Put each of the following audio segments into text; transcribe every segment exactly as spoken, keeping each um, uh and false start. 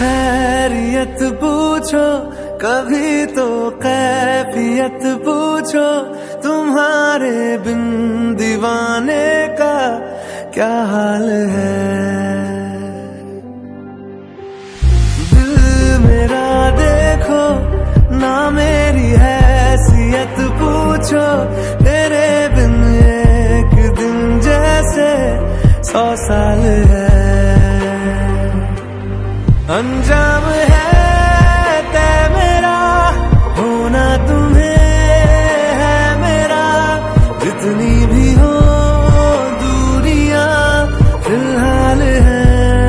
खैरियत पूछो कभी तो कैफियत पूछो, तुम्हारे बिन दीवाने का क्या हाल है। दिल मेरा देखो ना मेरी हैसियत पूछो, तेरे बिन एक दिन जैसे सौ साल है। अंजाम है तय मेरा होना तुम्हें है मेरा, जितनी भी हो दूरियां फिलहाल है।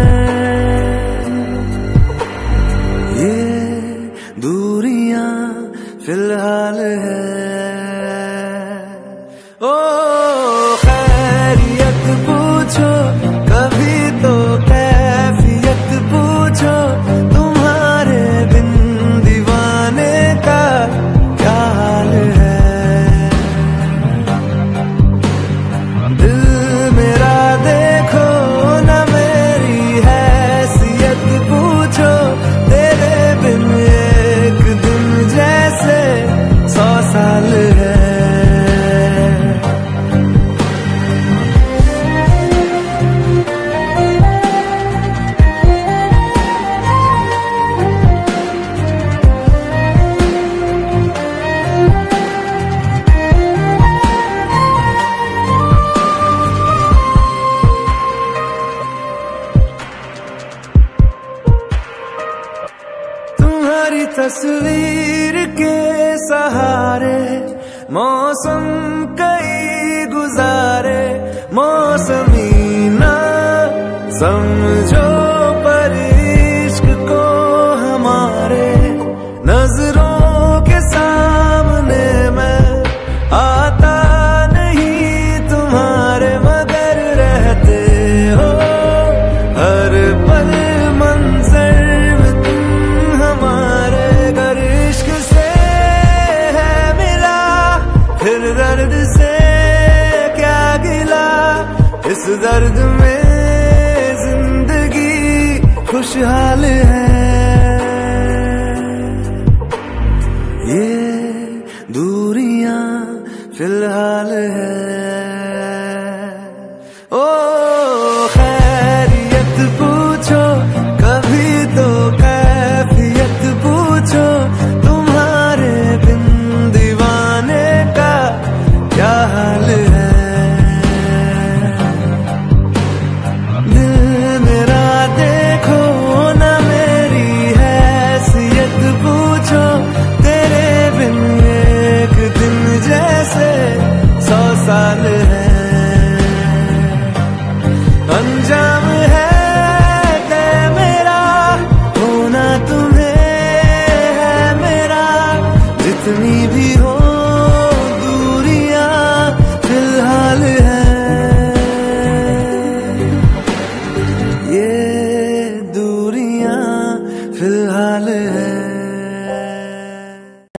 ये दूरियां फिलहाल है। ओ खैरियत पूछो कभी तो कैफियत पूछो, तुम्हारे बिन दीवाने का क्या हाल है। दिल मेरा देखो ना मेरी हैसियत पूछो, तेरे बिन एक दिन जैसे सौ साल है। तुम्हारी तस्वीर के सहारे मौसम कई गुजारे, मौसमी ना समझो पर इश्क को हमारे, नजरों के सामने मैं आता नहीं तुम्हारे, मगर रहते हो हर पल मंजर में तुम हमारे। गर इश्क से है मिला फिर दर्द से क्या गिला, इस दर्द में जिंदगी खुशहाल है।